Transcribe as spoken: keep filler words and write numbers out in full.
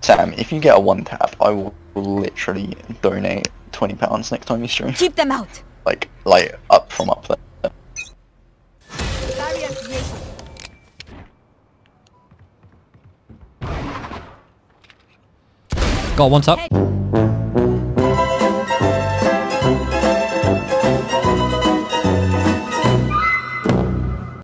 Sam, if you get a one tap, I will literally donate twenty pounds next time you stream. Keep them out. Like, like up from up there. Barrier created. Got one top. Hey.